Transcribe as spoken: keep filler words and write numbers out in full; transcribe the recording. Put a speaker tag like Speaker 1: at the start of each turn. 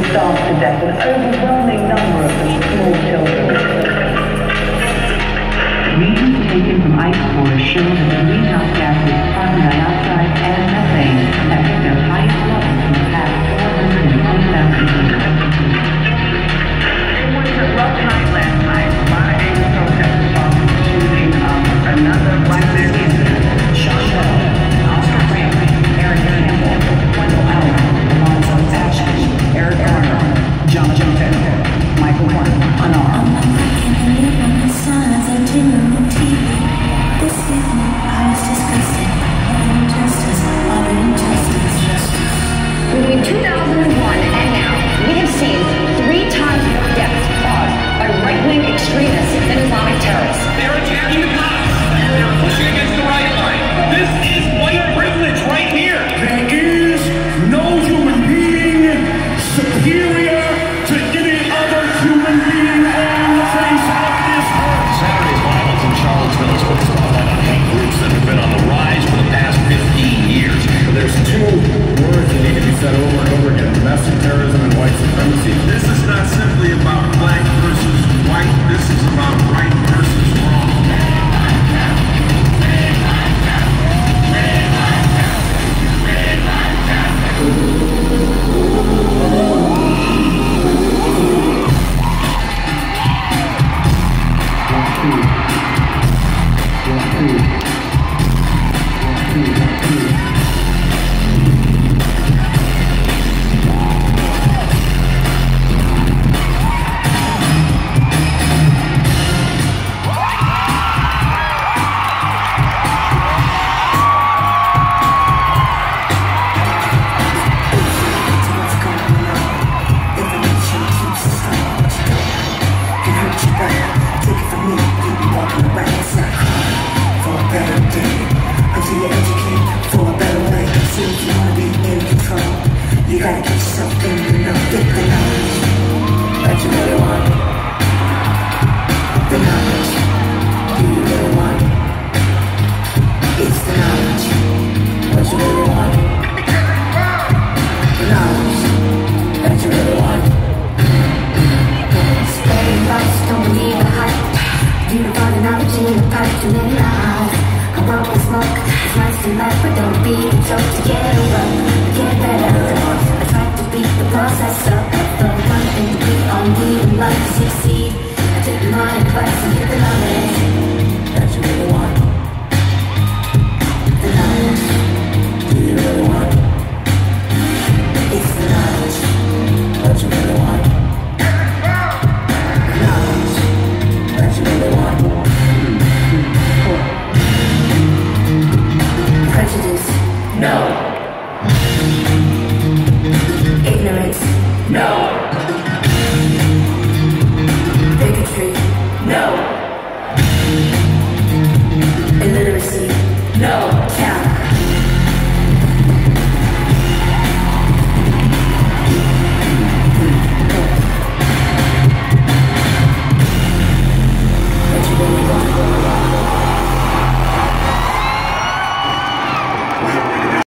Speaker 1: starved to death, an overwhelming number of them small children. Readings taken from ice cores show that the greenhouse gases carbon dioxide and methane have hit their highest levels in the past four hundred twenty thousand years. It was a rough night last night. A lot of angry protesters following the shooting of another black man incident. Sean Bell, Oscar Grant, Eric Campbell, Wendell Allen, Alonzo Action, Eric Garner, John Jones, Michael Warren, unarmed.
Speaker 2: Between two thousand one and now, we have seen three times more deaths caused by right-wing extremists and Islamic terrorists.
Speaker 3: They're attacking the cops. They're pushing against the right line. This is white privilege right here.
Speaker 4: There is no human being superior to any other human being on the face of this earth.
Speaker 5: Saturday's violence in Charlottesville has put the spotlight on hate groups that have been on the rise for the past fifteen years.
Speaker 6: There's two words that need to be said over and over again: domestic terrorism and white supremacy.
Speaker 7: This is not simply about black versus white. This is about right versus wrong.
Speaker 8: You gotta get yourself in the know, get the knowledge that you really want. The knowledge, do you really want? It's the knowledge, what you really want. The knowledge that you really want. Stay lost, don't believe the hype. Beautiful knowledge in the pipe, too many lies. I broke the smoke, it's nice to laugh, but don't be a joke to get over, get better. The process of the one thing to be on we would like to succeed. I take my advice and get the knowledge that you really want. The knowledge, do you really want? It's the knowledge that you really want. The knowledge that you really want. Prejudice, no. Ignorance, no.